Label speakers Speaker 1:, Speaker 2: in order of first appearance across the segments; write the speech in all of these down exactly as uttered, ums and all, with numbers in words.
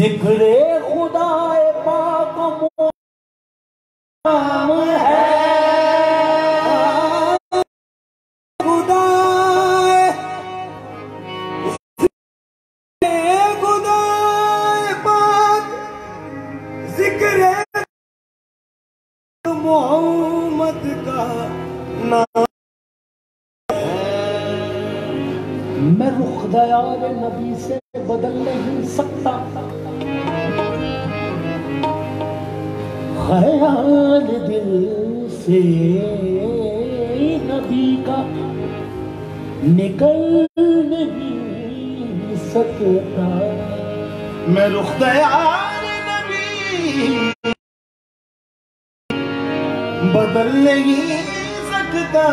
Speaker 1: जिक्रे खुदाए पाक नाम है, खुदाए खुदाए पाक जिक्रे मोहम्मद का नाम। मैं रुख दयाल नबी से बदल नहीं सकता, ख्याल दिल से नबी का निकल नहीं सकता। मैं रुख दयाल नबी बदल नहीं सकता,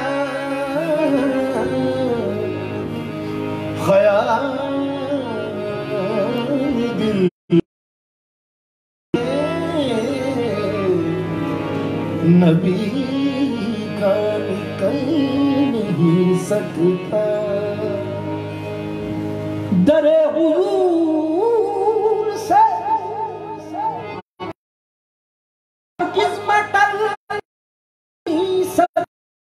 Speaker 1: ख्याल दिल नबी का निकल नहीं सकता। दरे हुजूर से किस्मत नहीं सकता,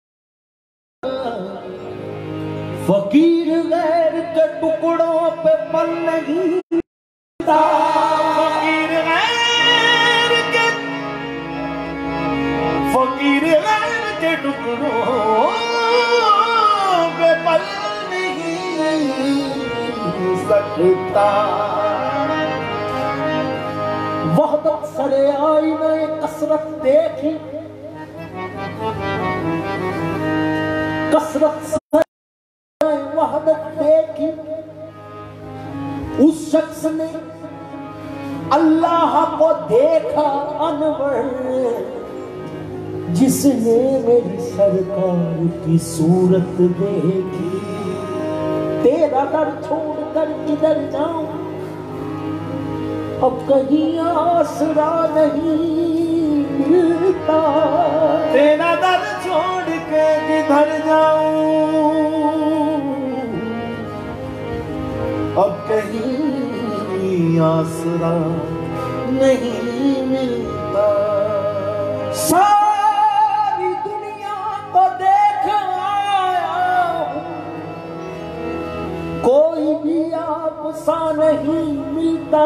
Speaker 1: फकीर गैर के टुकड़ों पे पल नहीं सकता, फकीर गैर के फकीर गैर के टुकड़ों पे पल नहीं सकता। वहदत सरे आईने कसरत देखी, कसरत वहदत देखी, उस शख्स ने अल्लाह को देखा अनवर, जिसने मेरी सरकार की सूरत देखी। तेरा दर छोड़कर किधर जाऊं, अब कहीं आसरा नहीं मिलता। तेरा दर छोड़ के किधर जाऊं, अब कहीं आसरा नहीं मिलता। सारी दुनिया को देख आया हूं, कोई भी आप सा नहीं मिलता।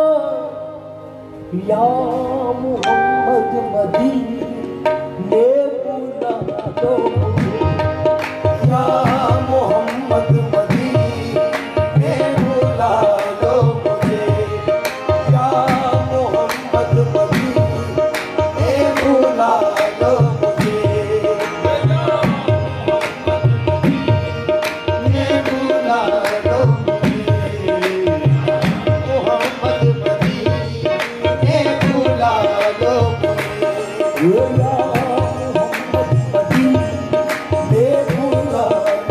Speaker 1: या मोहम्मद मदीने बुला दो, या मोहम्मद मदीने बुला दो मुझे, या मोहम्मद मदीने बुला दो मुझे, ने बुला दो मुझे, मोहम्मद मदीने बुला दो मुझे, या मोहम्मद मदीने बुला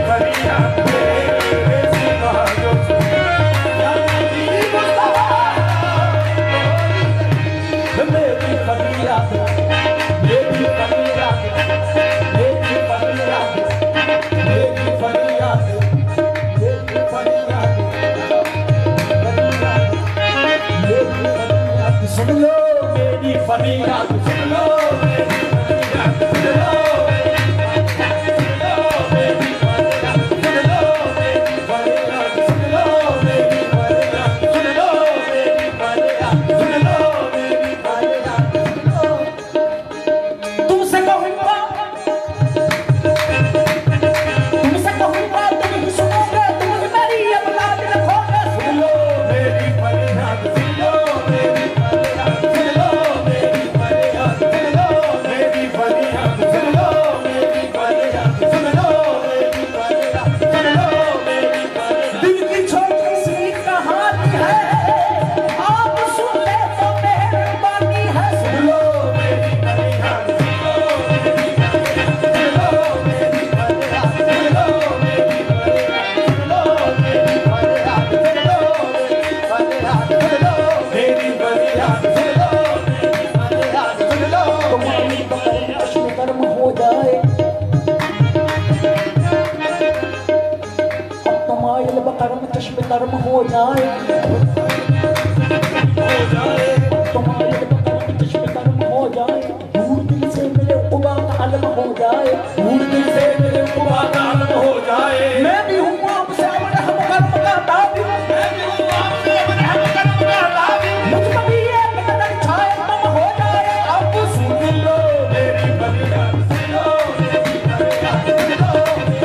Speaker 1: कर्म हो जाए तुम्हारे कर्म हो जाए दूर दिल से मिले खुदा का आलम हो जाए दूर दिल से मिले खुदा का आलम हो जाए मैं भी हूँ आपसे अपने हम कर्म का दादी मैं भी हूँ आपसे अपने हम कर्म का दादी मुझ पर भी ये कदर छाए तुम हो जाए अब सुन लो मेरी फरियाद सुन लो मेरी फरियाद सुन लो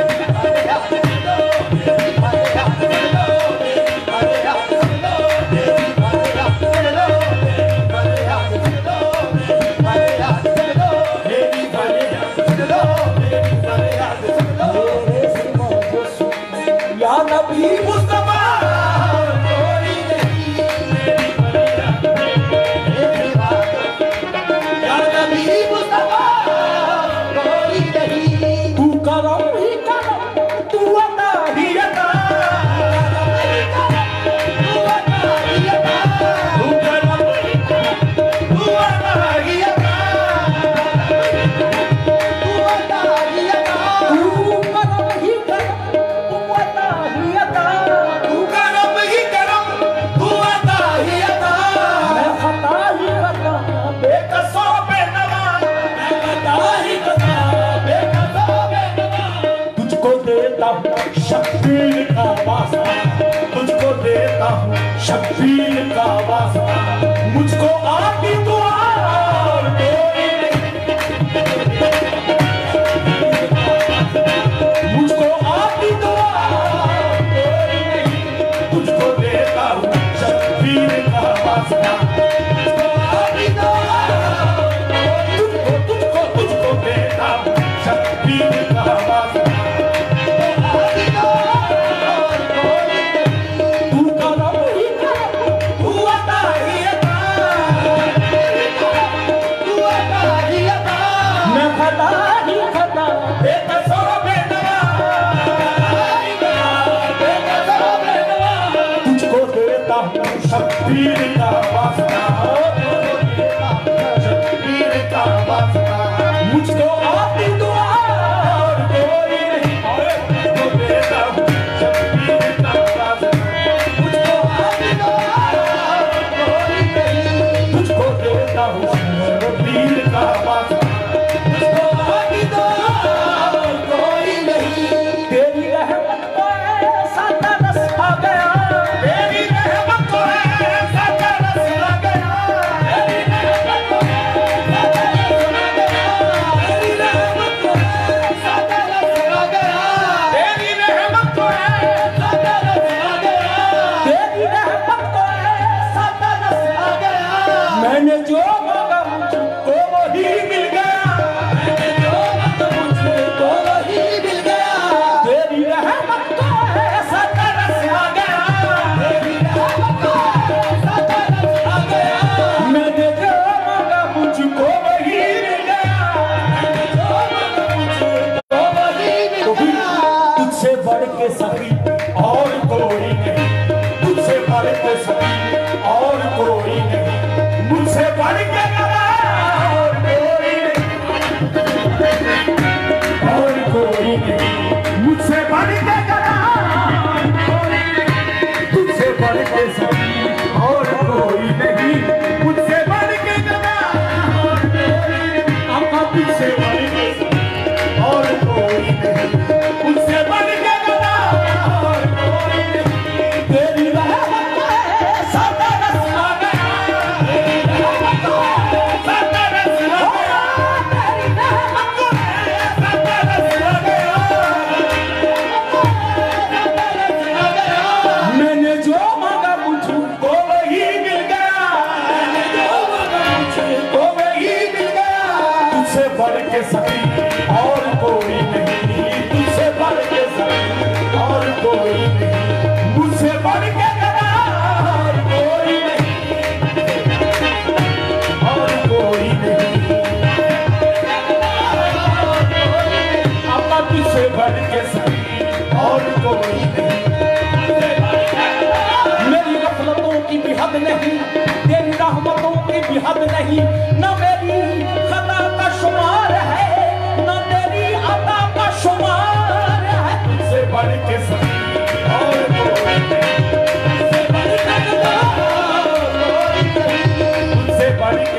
Speaker 1: शब्बीर का वास्ता तुझको देता हूँ शब्बीर का वास्ता मुझको आती दुआ और कोई मुझको आती दुआ और कोई तुझको देता हूँ शब्बीर का वास्ता मुझको आती दुआ तुझको तुझको तुझको देता हूँ शब्बीर का वास्ता शब्बीर का वास्ता शब्बीर का वास्ता मुझको आती दुआ और कोई नहीं मुझको देता हूँ शब्बीर का वास्ता मुझको आती दुआ और कोई नहीं मुझको देता हूँ शब्बीर का वास्ता मुझको आती दुआ और कोई नहीं तेरी रहमत को ऐसा तरस आ गया तेरी रहमत को ऐसा तरस आ गया तेरी बढ़ के सभी और कोई नहीं, मुझसे बढ़ के सभी और कोई नहीं, मुझसे बढ़ के और कोई नहीं, और कोई नहीं, मुझसे बढ़ के तुझसे बढ़ के सभी और कोई नहीं, मुझसे बढ़ के आपका तुझसे बढ़ के और कोई नहीं, मुझसे बढ़ के और कोई नहीं, तेरी रहमत है सदा रस आ गया, तेरी रहमत है सदा रस आ गया, तेरी रहमत है सदा रस आ गया, मैंने जो मांगा मुझको वही मिल गया, मैंने जो मांगा मुझको वही मिल गया, तुझसे बढ़ के सभी और कोई नहीं, तुझसे बढ़ के सभी और कोई नहीं, मुझसे बढ़ के और कोई नहीं, और कोई नहीं, आपका तुझसे बढ़ के सभी और कोई नहीं, मेरी गफलतों की भी हद नहीं, तेरी रहमतों की भी हद नहीं, न मेरी खता का शुमार है, न तेरी अता का शुमार है, तुझसे बढ़ के सभी और कोई नहीं, तुझसे बढ़ के तुझसे बढ़ के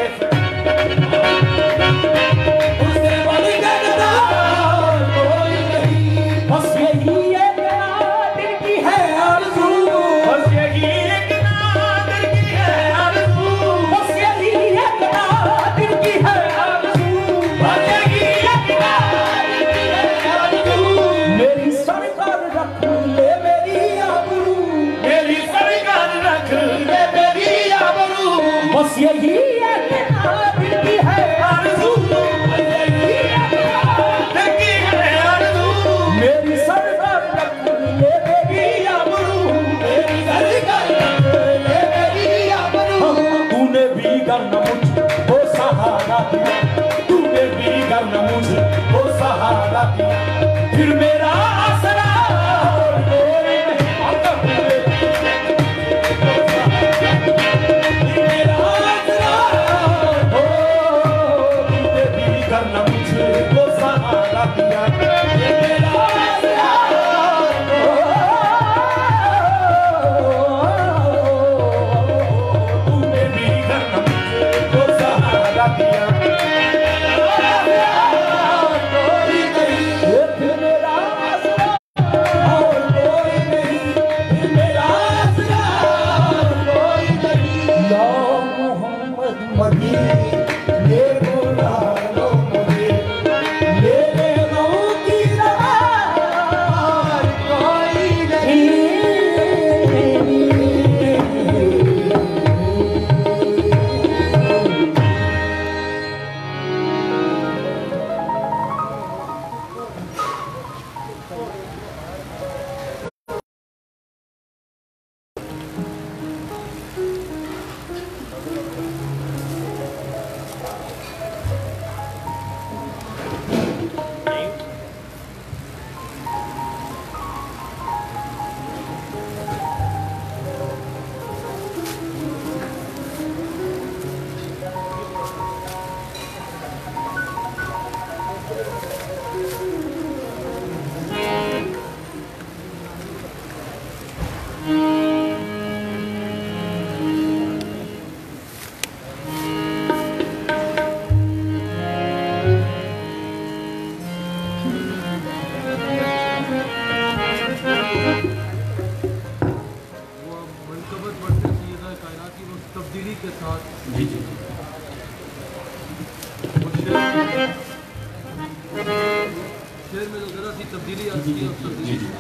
Speaker 1: तुझसे बढ़ के और कोई नहीं, बस यही एक नादिर की है आरज़ू, बस यही एक नादिर की है आरज़ू, बस यही एक नादिर की है आरज़ू, बस यही एक नादिर की है आरज़ू, मेरी सरकार रख ले मेरी आबरू, मेरी सरकार रख ले मेरी आबरू, बस यही एक नादिर की है आरज़ू, बस यही एक नादिर की है आरज़ू, मेरी सरकार रख ले मेरी आबरू, मेरी सरकार रख ले मेरी आबरू, तूने भी गर्म मुझको सहारा दिया, तूने भी गर्म मुझको सहारा दिया, फिर मेरा आसरा और कोई नहीं, आता हुए मेरा आसरा हो, तूने भी गर्म मुझको सहारा दिया, मेरा आसरा हो, तूने भी गर्म मुझको सहारा दिया, कोई नहीं, फिर मेरा आसरा और कोई नहीं, फिर मेरा आसरा और कोई नहीं, या मोहम्मद मदीने बुला लो मुझे, मेरे गम की रवार कोई नहीं।
Speaker 2: तब्दीली के साथ
Speaker 1: जी जी
Speaker 2: शेर में जो जरा सी तब्दीली आती है उस तब्दीली
Speaker 1: जी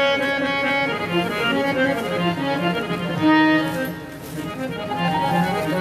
Speaker 3: Thank you.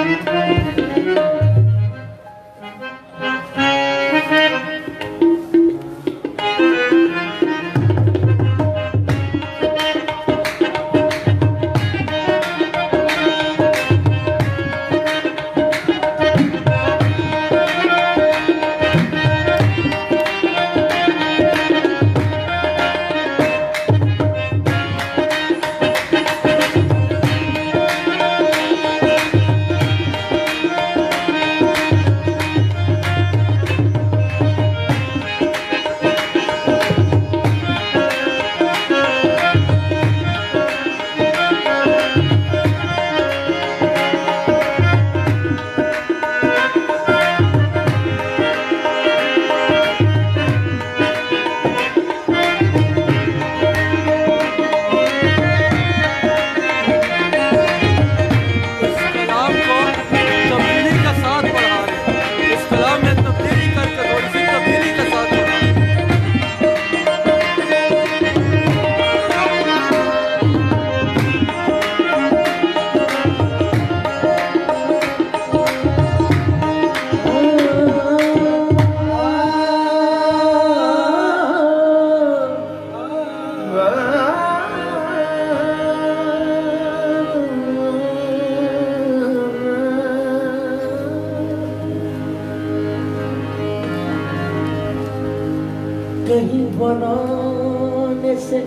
Speaker 1: कहीं बनाने से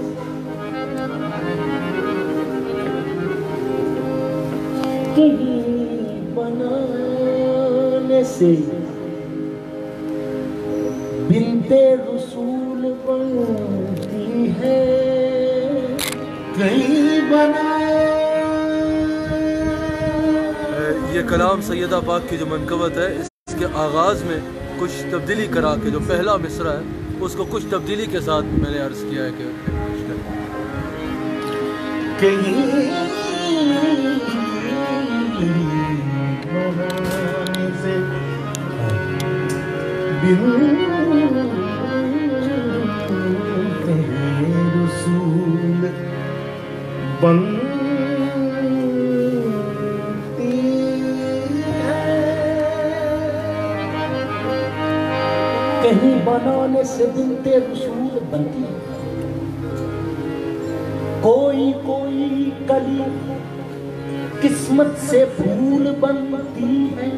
Speaker 1: कहीं बनाने से बिनते रसूल बनती है, कहीं बना।
Speaker 2: ये कलाम सैयदा पाक की जो मनकबत है, इसके आगाज़ में कुछ तब्दीली करा के जो पहला मिसरा है उसको कुछ तब्दीली के साथ मैंने अर्ज़ किया है कि
Speaker 1: कहीं से बिनते रसूल बनती है, कहीं बनाने से बिनते रसूल बनती है। कोई कोई कली किस्मत से फूल बनती है,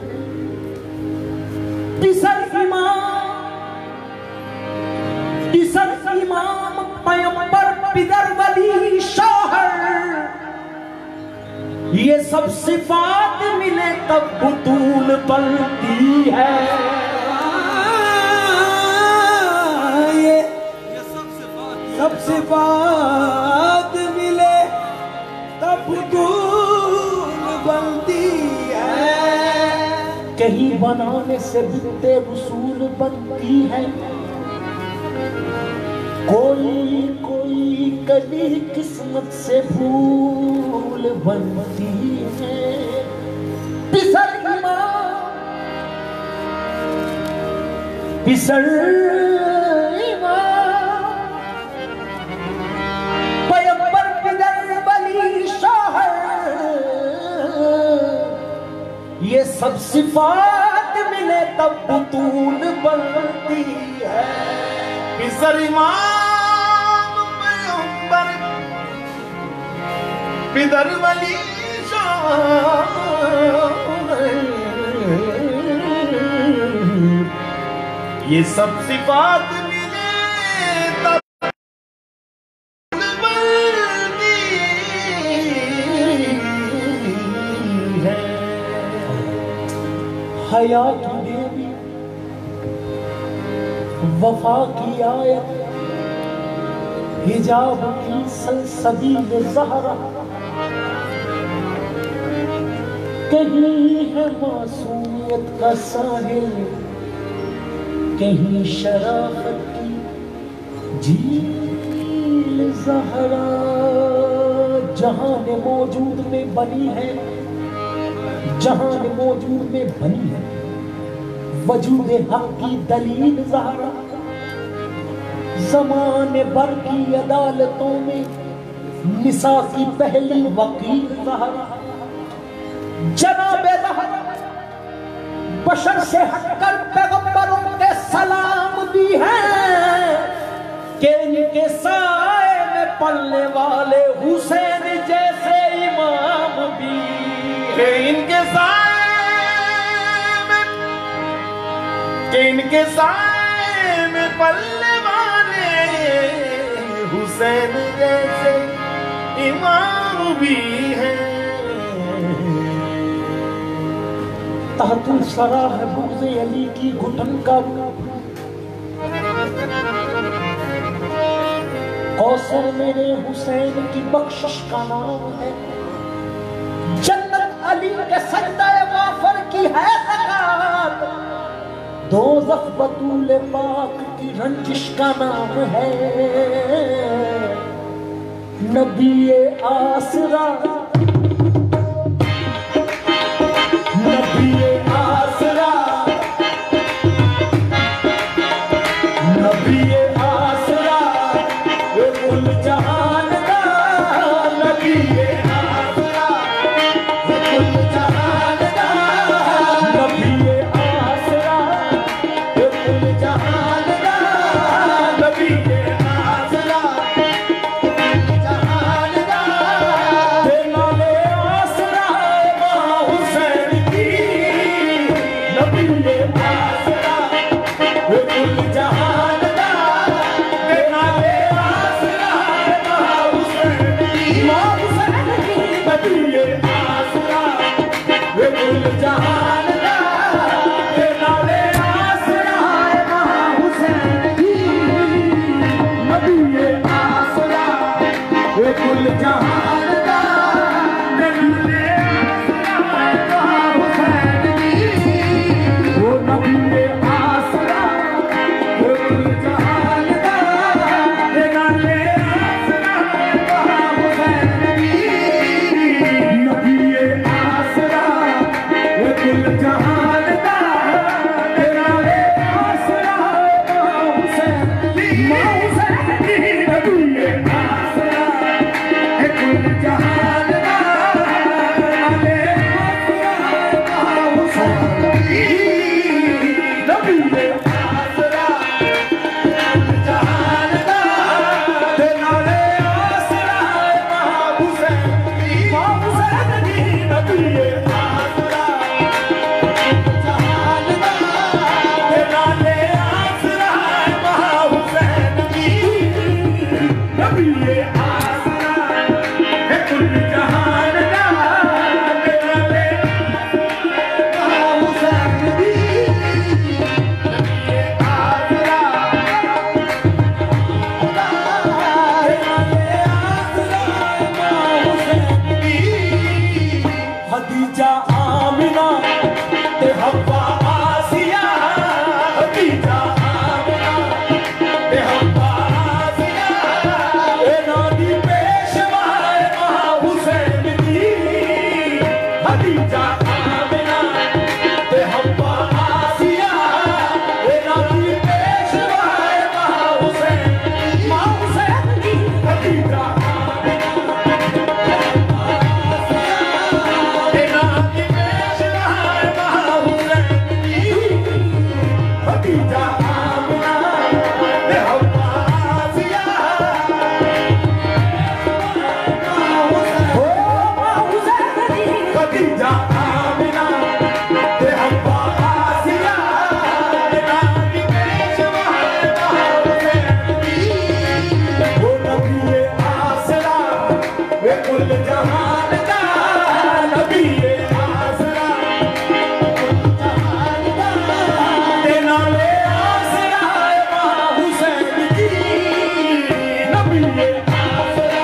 Speaker 1: पिसर इमाम पिसर इमाम पैगंबर पिदर वली शौहर, ये सब सिफात मिले तब बुतूल बनती है। ये सब सिफात मिले तब बुतूल बनती है, कहीं बनाने से बिनते रसूल बनती है। कोई कोई कली किस्मत से फूल बनती है, पिसर इमाम पिसर ये सब सिफात मिले तब बुतूल बनती है। पिसर इमाम पैगंबर पिदर वली शौहर, ये सब सिफात मिले तब बनती है। हया की देवी वफा की आयत, हिजाब की सलसबील ज़हरा, कहीं है मासूमियत का साहिल, कहीं शराफत की झील ज़हरा। जहान मौजूद में बनी है, जहान मौजूद में बनी है वजूद हक की दलील ज़हरा। ज़माने भर की अदालतों में निसा की पहली वकील ज़हरा। जनाबे बशर से हटकर पैगंबरों के सलाम भी हैं कि इनके साए में पलने वाले हुसैन जैसे इमाम भी
Speaker 3: कि इनके साए में कि इनके साए में पलने वाले हुसैन जैसे इमाम भी हैं।
Speaker 1: तहतुल सरा है बुग़्ज़ अली की घुटन का, कौसर मेरे हुसैन की बख्शिश का नाम है, जन्नत अली के सजदाए वाफर की है ज़कात, दोज़ख बतूल पाक की रंजिश का नाम है। नबी आसरा नबी आसरा नबी आसरा वो कुल जहान का, नबी आसरा वो कुल जहान का, नबी आसरा वो कुल जहान का, नबी आसरा जहान का। देना ले आसरा मां हुसैन की, नबी आसरा वो कुल जहान का, देना ले आसरा मां हुसैन की, मां हुसैन की, नबी आसरा वो कुल जहान का, देना ले आसरा मां हुसैन की, नबी आसरा वो कुल जहान का, देना ले आसरा मां हुसैन की, वो नबी आसरा वो कुल जहान का, देना ले आसरा मां हुसैन की, नबी आसरा वो कुल जहान का, देना ले आसरा मां हुसैन की, मां हुसैन की, नबी आसरा वो कुल जहान का, देना ले आसरा मां हुसैन की, नबी आसरा जहान का, देना ले आसरा मां हुसैन की, मां हुसैन की, नबी आसरा जहान का, देना ले आसरा मां हुसैन की, नबी आसरा है कुल जहान का, देना ले मां हुसैन की, खदीजा आमिना ते हव्वा आसिया, खदीजा आमिना ते हव्वा आसिया, ए नानी पेशवाए मां हुसैन की, खदीजा आमिना ते हव्वा आसिया, ए नानी पेशवाए मां हुसैन की, मां हुसैन की, खदीजा जहान का, नबी आसरा जहान का, देना ले आसरा मां हुसैन की, नबी आसरा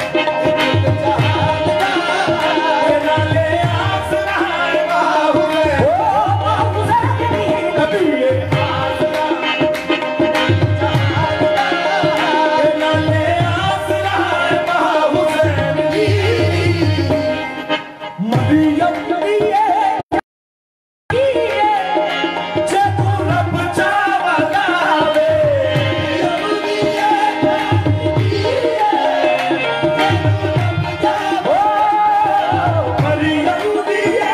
Speaker 1: जहान का, देना ले आसरा मां हुसैन की, नबी आसरा जहान का, देना ले आसरा मां हुसैन की, मरियम दिए जब रब चावगावे, मरियम दिए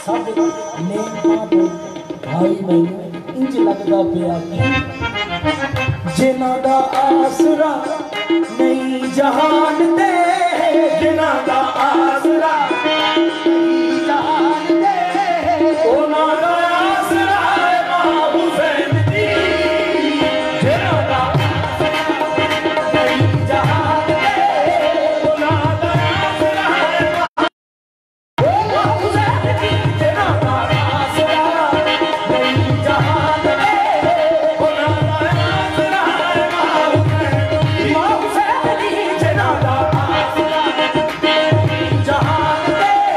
Speaker 1: सब ने मां भाई मैनू इंज लगदा पिया जिन्हां दा आसरा नहीं जहान दे,
Speaker 3: जिन्हां दा आसरा
Speaker 1: नहीं जहान दे,
Speaker 3: उन्हां दा आसरा है मां हुसैन दी, जिन्हां दा
Speaker 1: नहीं जहान दे,
Speaker 3: उन्हां दा आसरा है मां हुसैन दी, जिन्हां दा आसरा
Speaker 1: नहीं जहान दे,
Speaker 3: उन्हां दा आसरा है मां हुसैन दी,
Speaker 1: मां हुसैन दी
Speaker 3: जिन्हां दा आसरा
Speaker 1: जहान दे,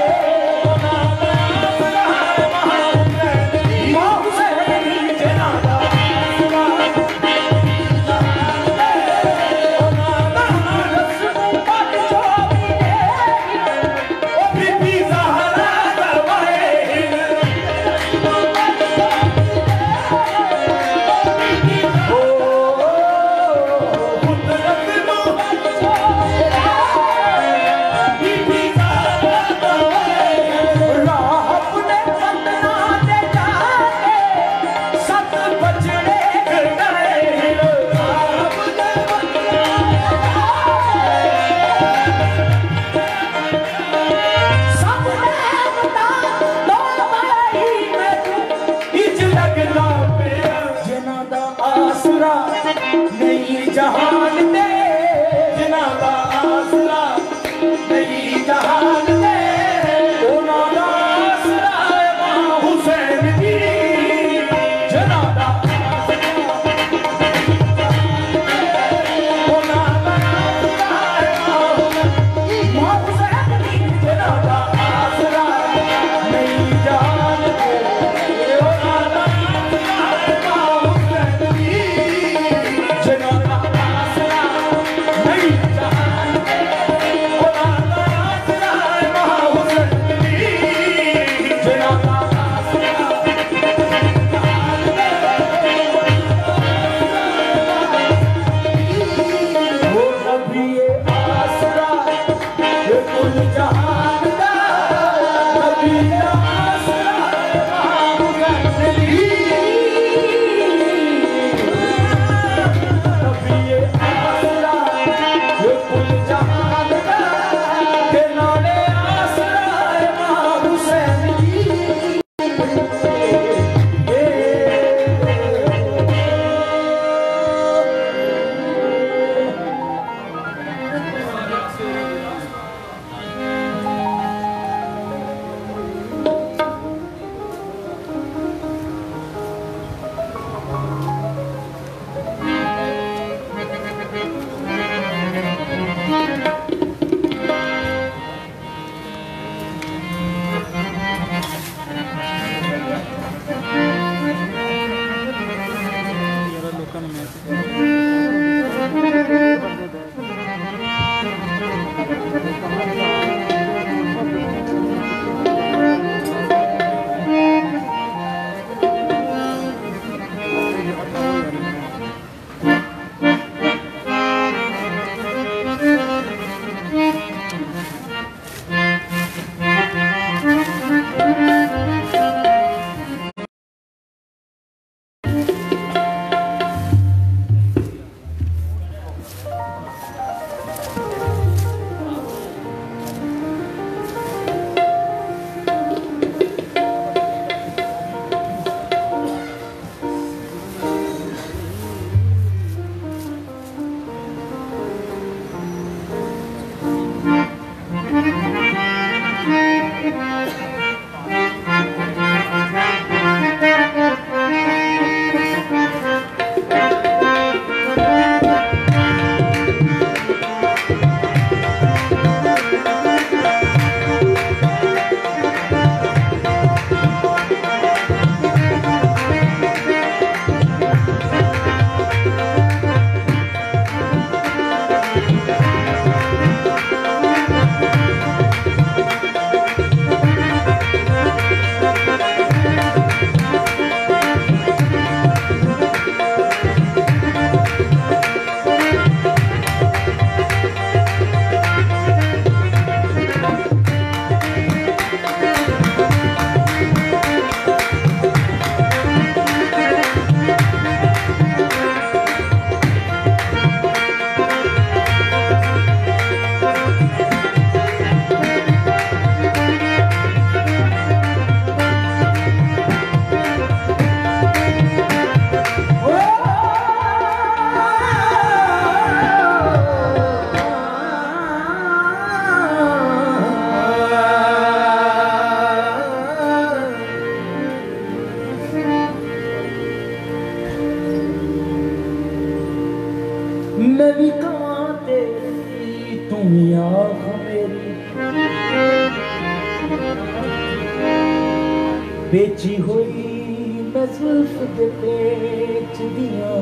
Speaker 3: बेची हुई मैं जुल्फ दे पेच दिया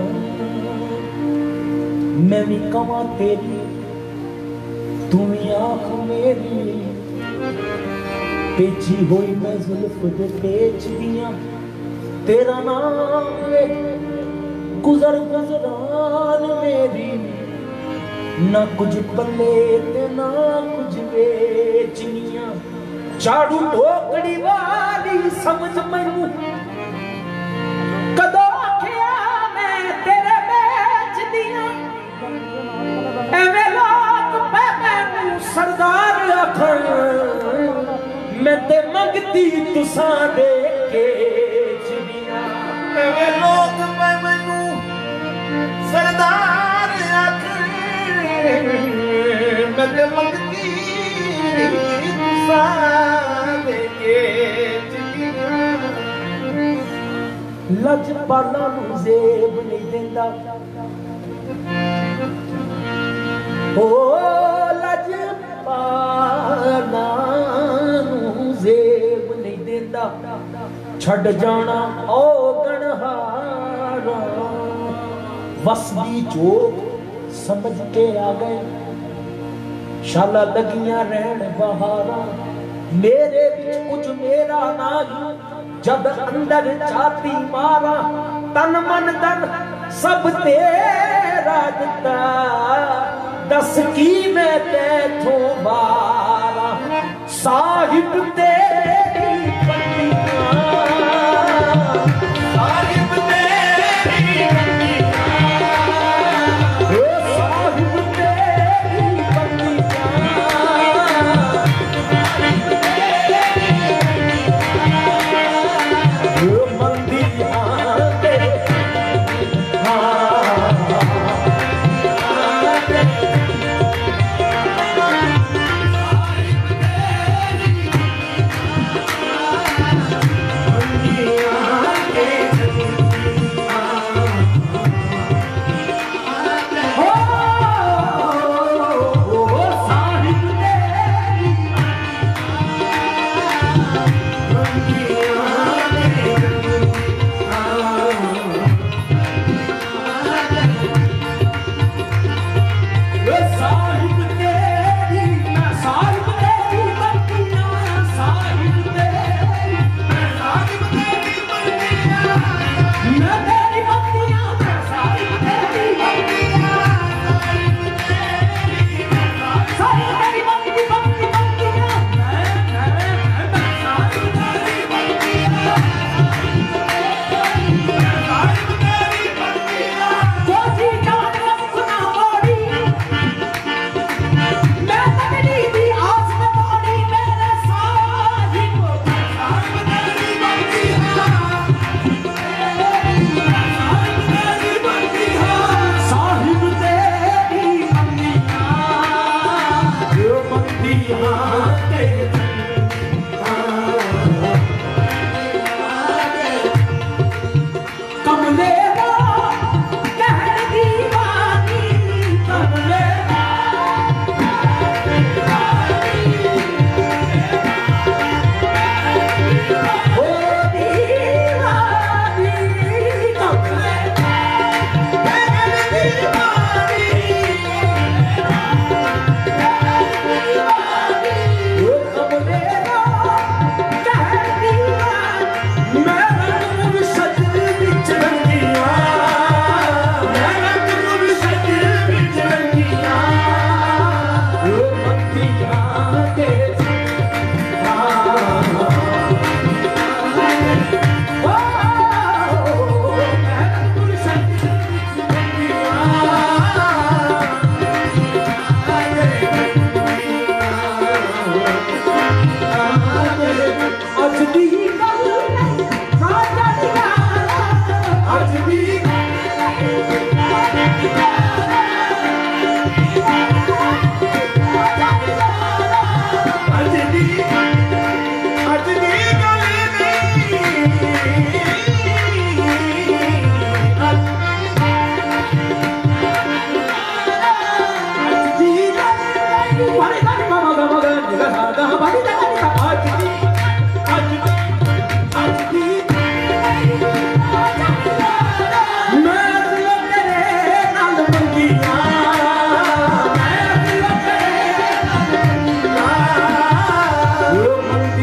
Speaker 3: मैं भी कमा तेरी तू भी आँख मेरी बेची हुई मैं जुल्फ दे पेच दिया तेरा नाम वे गुजर गुजरान मेरी ना कुछ पल्ले ते ना कुछ बेचनिया झाड़ू ढोकड़ी वाली समझ मैनू कदों आखिया मैं तेरे बेच दिया एवें लोग पे मैनू सरदार आखण मैं ते मंगती तुसां दे के जिया
Speaker 1: एवें लोग पे मैनू सरदार आखण मैं ते मंगती
Speaker 3: लजपाला नू जेब नहीं देंदा ओ लजपाला नू जेब नहीं देंदा छड़ जाना ओ गणहारा वसदी चोक समझ के आ गए शाला लगियां रहन बहारा मेरे बिच कुछ मेरा नहीं जब अंदर छाती मारा तन मन धन सब तेरा दिता दस की मैं तेथों बारा साहिब तेरी बंदियां
Speaker 1: साहिब तेरी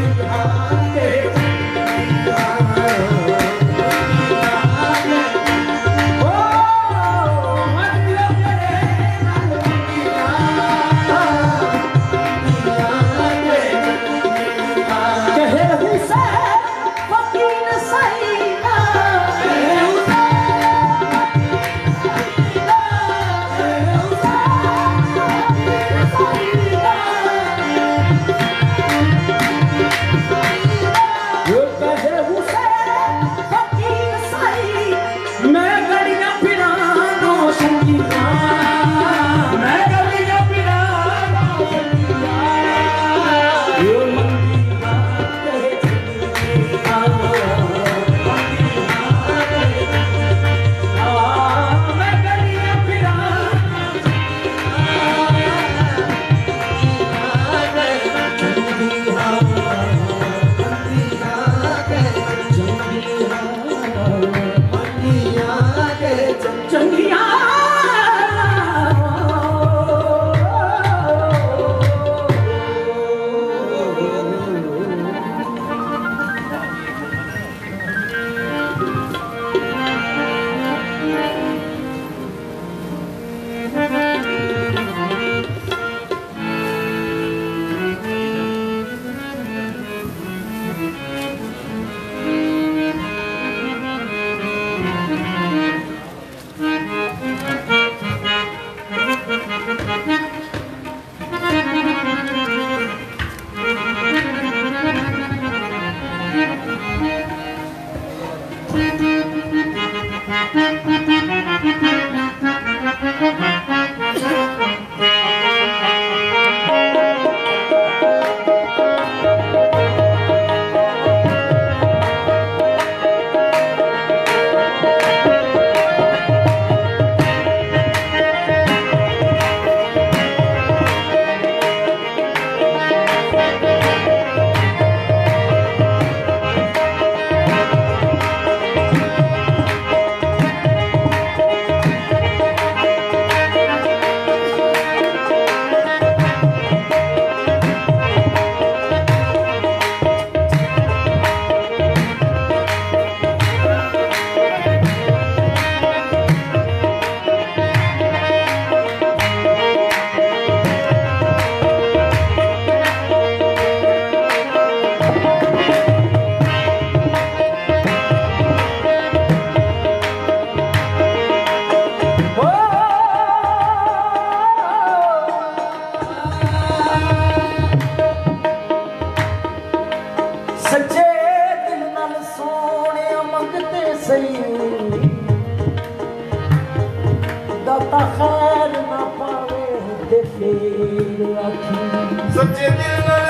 Speaker 1: सच्चे दिल नाल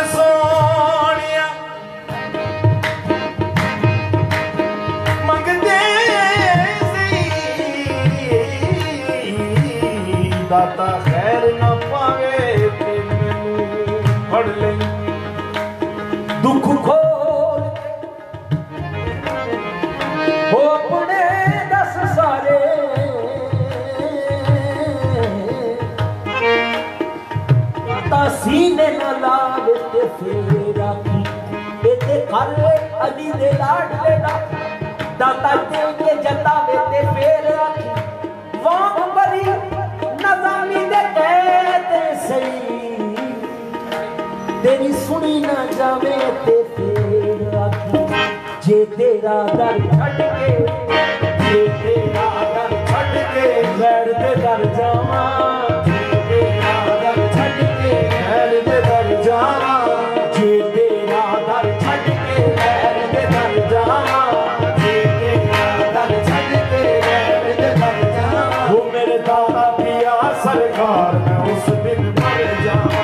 Speaker 1: सोनिया मंगदे सी दाता खैर ना पावे ते मैनू फड़ ले
Speaker 3: दुख खोल हो अपने दस सारे सीने न लावे ते फेरा की ते कर अली दे लाड लेना दाता दे के जतावे ते फेरा की वाम बरी नजामी दे कहते सही तेरी सुनी ना जावे ते फेरा की जे तेरा दर छट के जे तेरा दर छट के गैर दे दर जावा
Speaker 1: सरकार मैं उस दिन मर जाऊं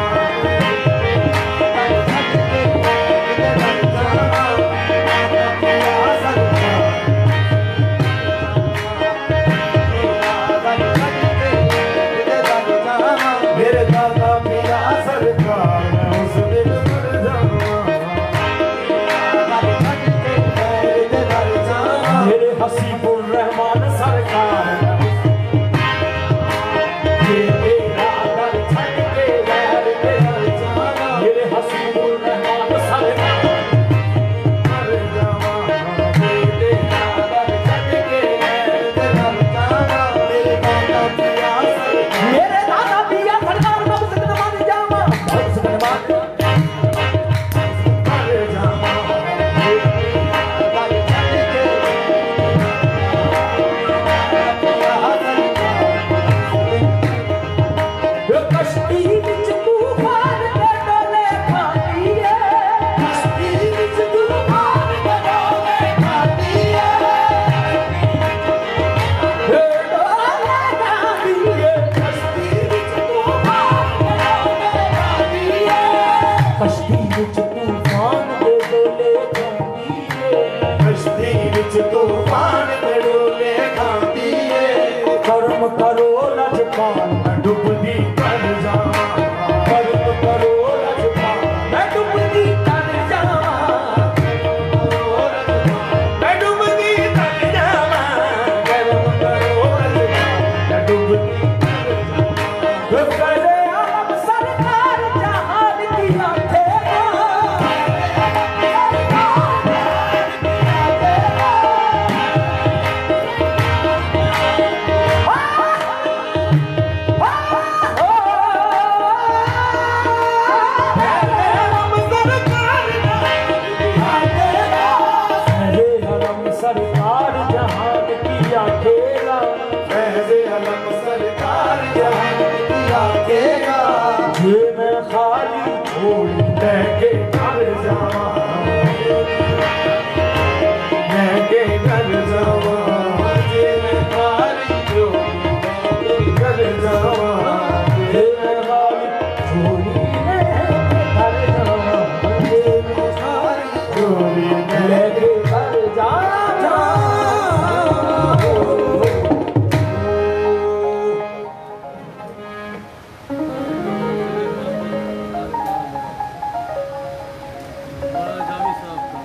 Speaker 1: कुछ तूफान में डोले खाती है
Speaker 3: कर्म करो लजपाल
Speaker 1: मैं डूबती कर जावा
Speaker 3: कर्म करो लजपाल मैं डूबती कर जावा
Speaker 1: मैं डूबती कर जावा कर्म करो लजपाल मैं डूबती
Speaker 3: करे आलम सरकार जहान की आंखें सरकार जहान की आखेगा
Speaker 1: फैज़े अलम सरकार जहान की आखेगा
Speaker 3: ये मैं खाली छोड़ी
Speaker 1: लेके घर जावा लेके घर जावा जे मैं खाली छोड़ी घर जावा
Speaker 3: ये मैं खाली छोड़ी घर जावा ये मैं खाली
Speaker 1: छोड़ी
Speaker 3: लेके घर जा
Speaker 2: जामी साहब का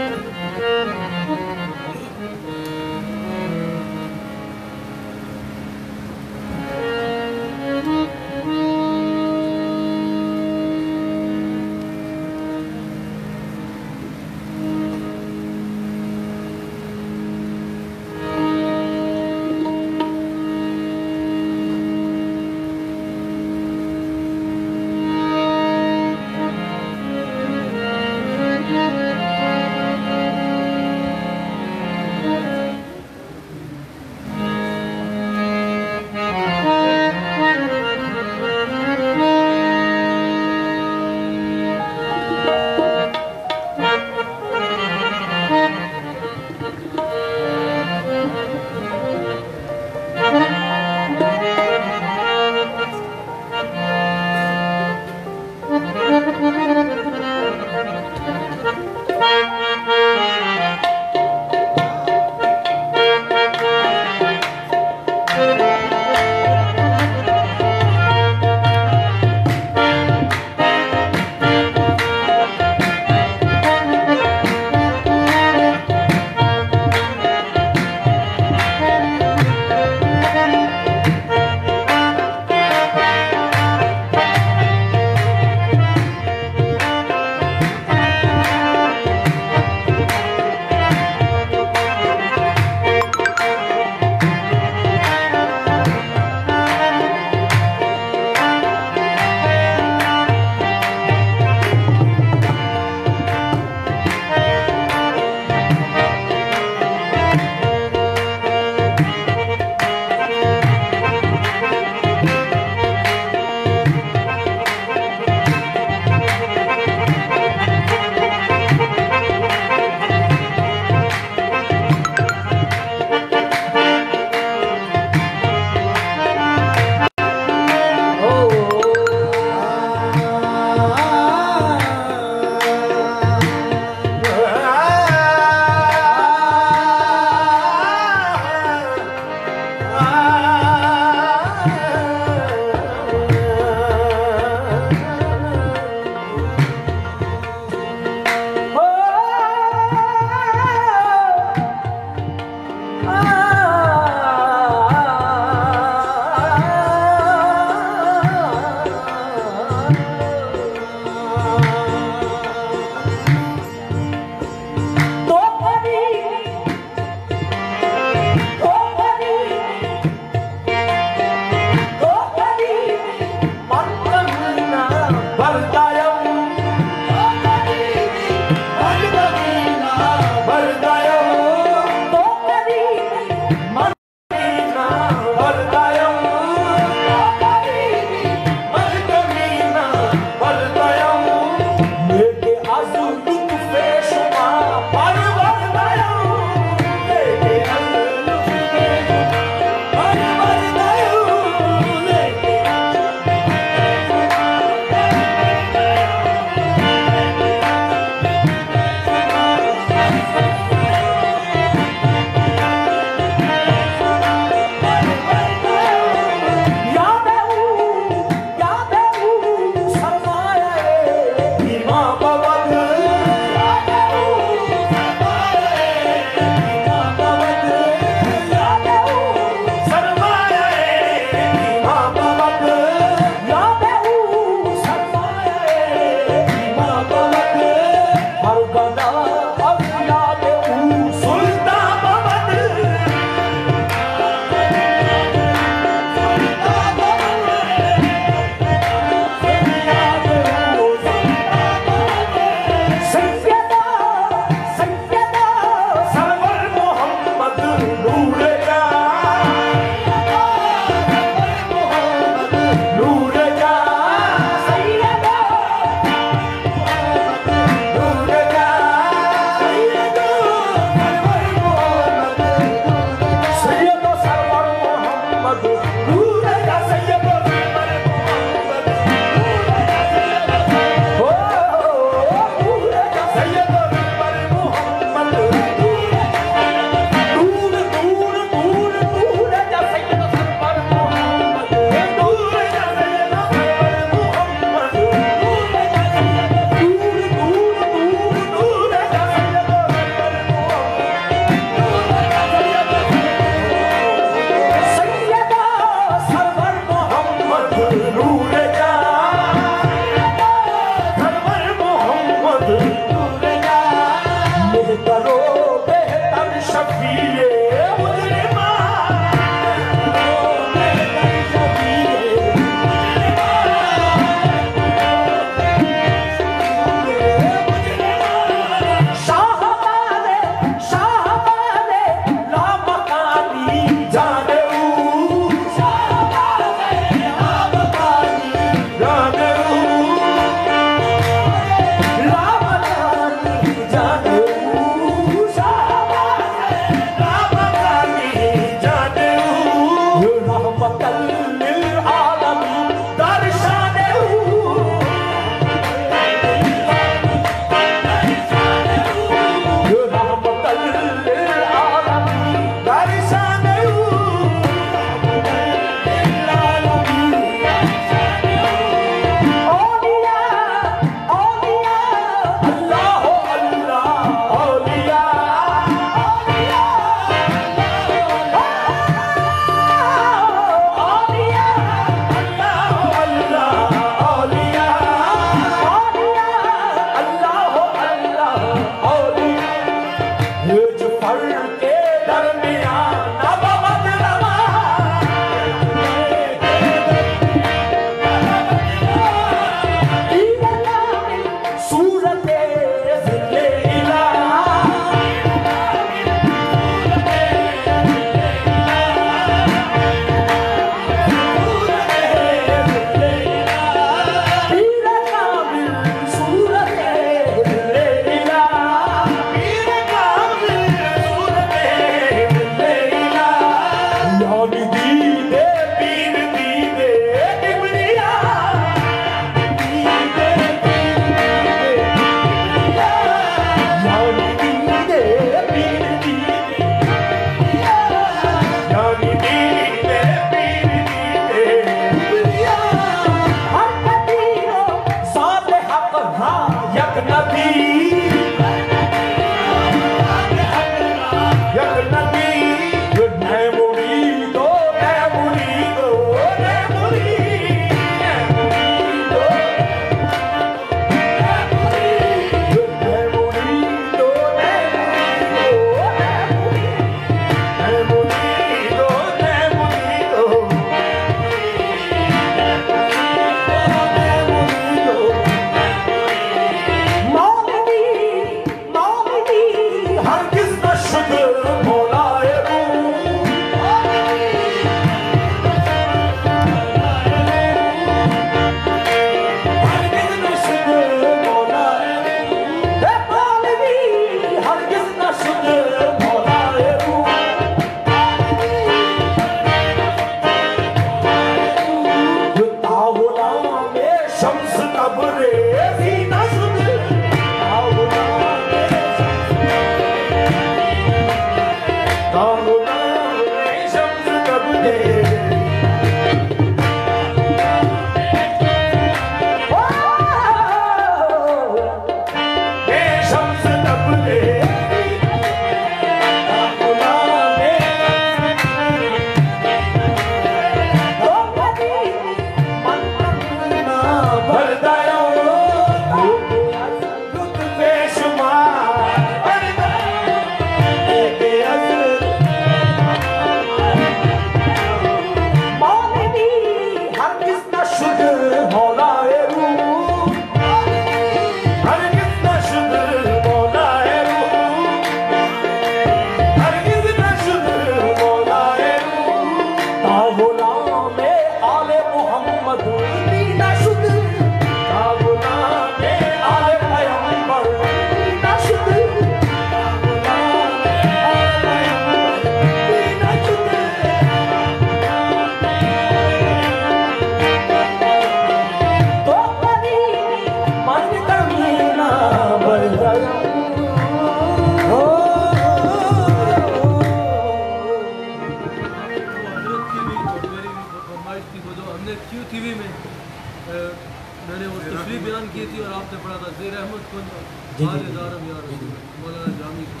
Speaker 2: की थी और आपने पढ़ा था ज़ेर अहमद कौन था?
Speaker 3: जी, जी,
Speaker 2: आले
Speaker 3: जी।
Speaker 2: दारम या रसूल, मौलाना जामी को।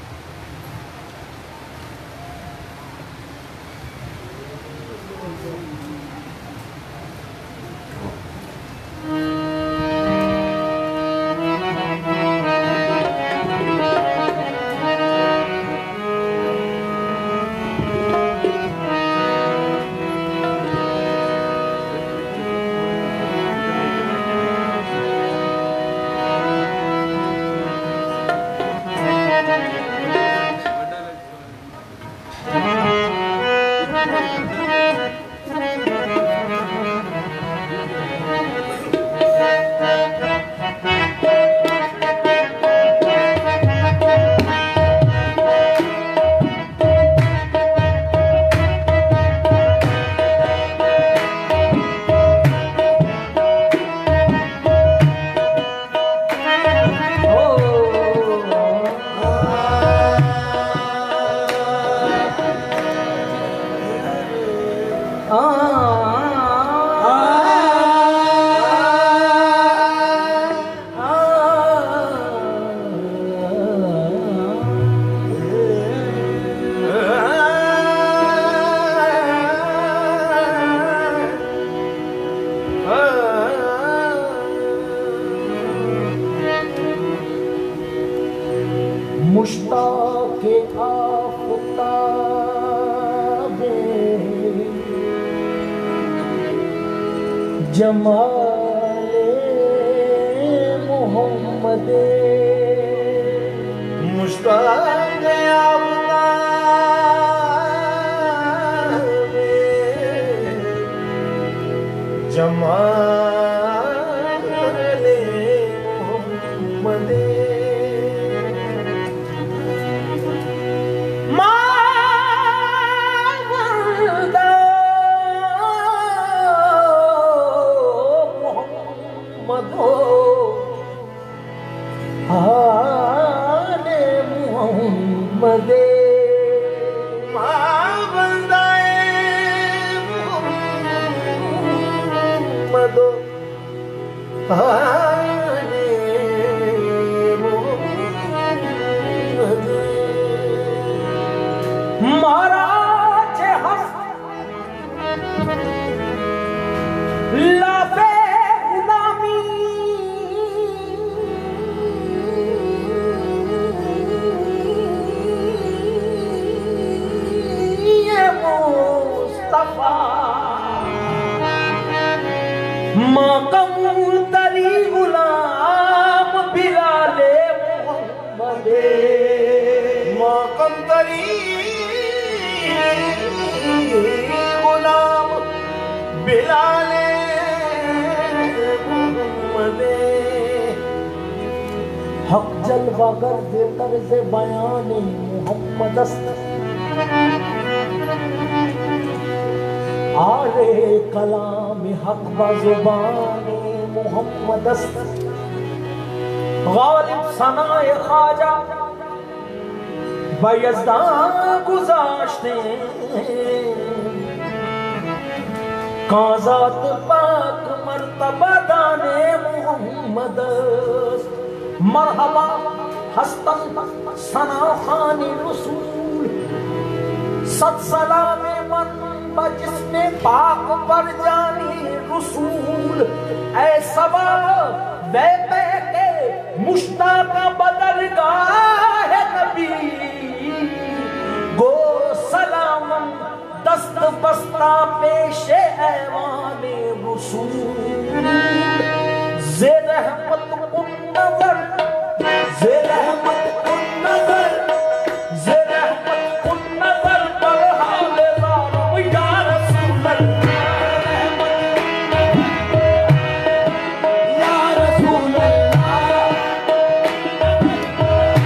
Speaker 3: मुश्ताक़ आफ़ताबे जमाले मोहम्मदे मुश्ताक़ आफ़ताबे जमाले मोहम्मदे हक जलवागर दे तर्ज बयान मोहम्मद आले कलाम हक व जुबान मोहम्मद गालिब सनाए ख्वाजा बयज़दा गुज़ाश्ते काज़ात पाक मर्तबा दाने मोहम्मद मरहबा हस्तन सना खानी रसूल सत सलाम मन जिसने पाक पर जानी रसूल ऐ सबा वे के मुश्ताक़ बदरगाह नबी गो सलाम दस्त बस्ता पेशे ऐवाने रसूल ज़े रहमत कुन नज़र ज़े रहमत कुन नज़र ज़े रहमत कुन नज़र पर हाले ज़ारब या रसूल अल्लाह या रसूल अल्लाह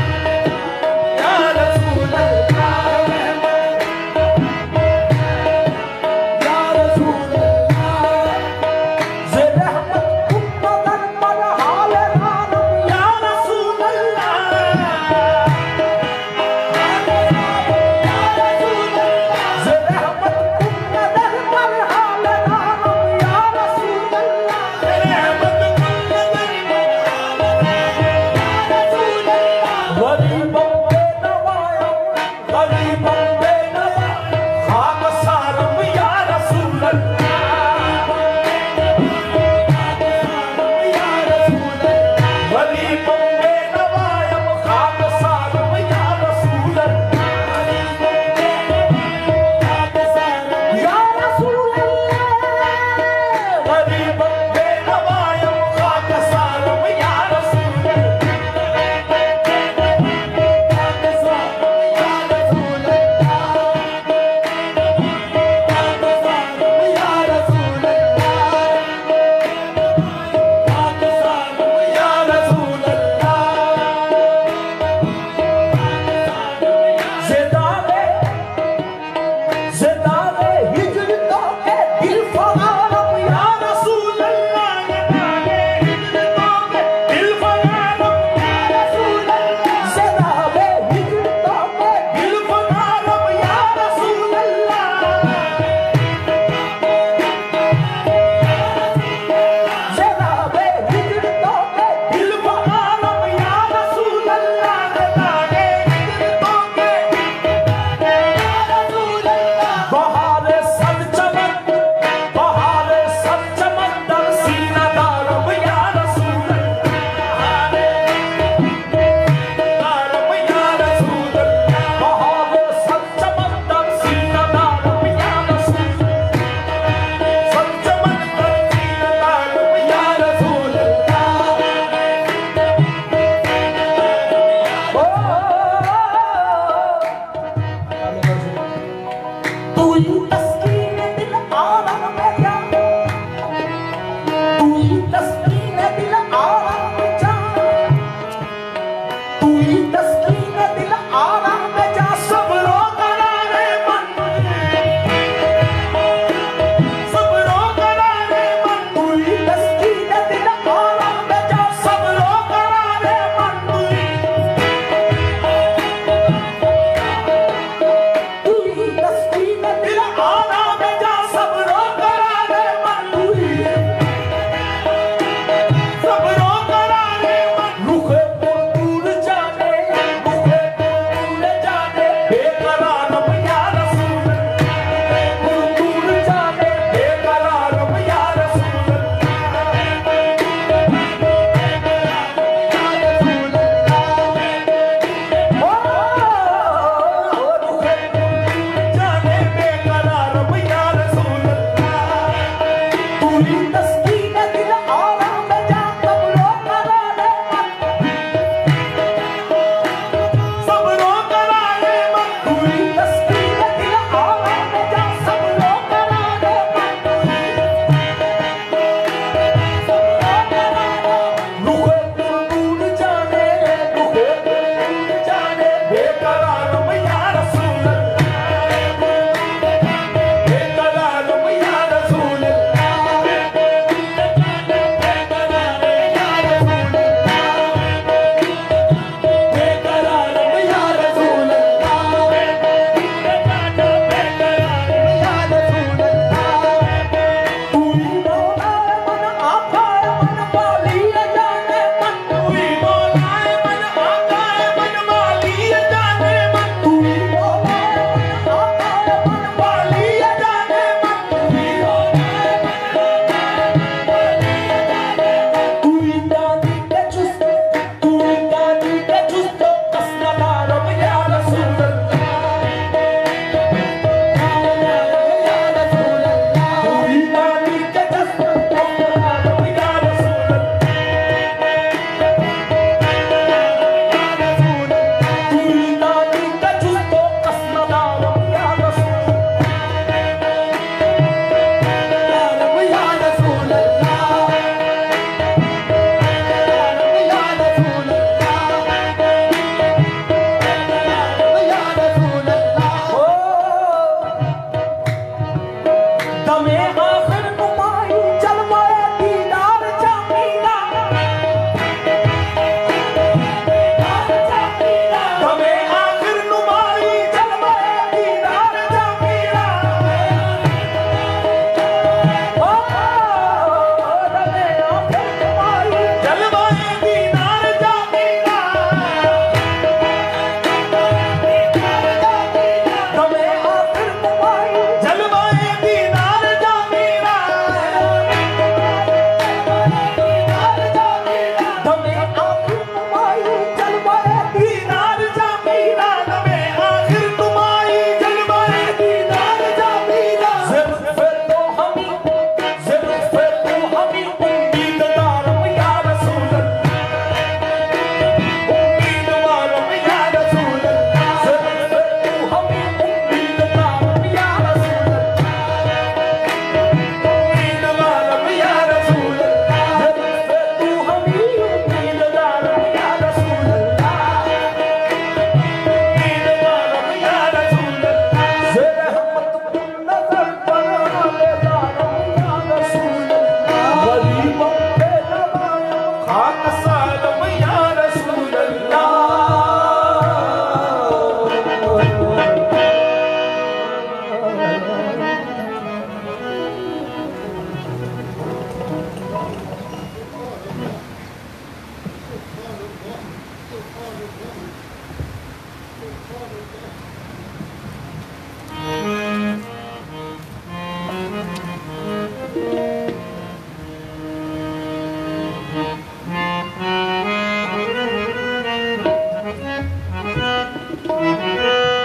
Speaker 3: है।